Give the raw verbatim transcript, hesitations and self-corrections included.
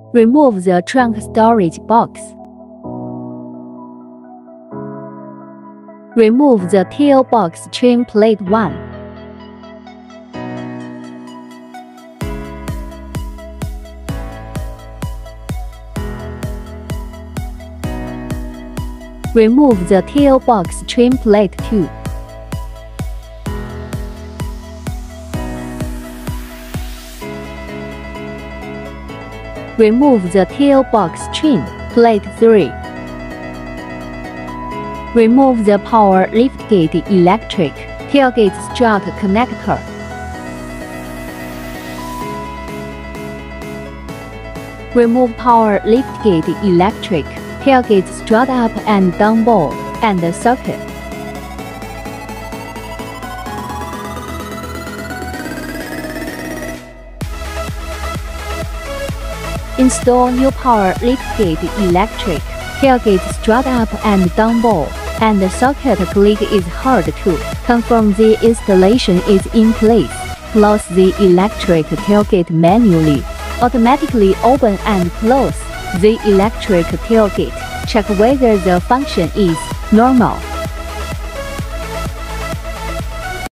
Remove the trunk storage box. Remove the tail box trim plate one. Remove the tail box trim plate two. Remove the tail box trim plate three. Remove the power liftgate electric tailgate strut connector. Remove power liftgate electric tailgate strut up and down ball and socket. Install new power liftgate electric tailgate strut up and down ball and socket. Click is hard to confirm the installation is in place. Close the electric tailgate manually. Automatically open and close the electric tailgate. Check whether the function is normal.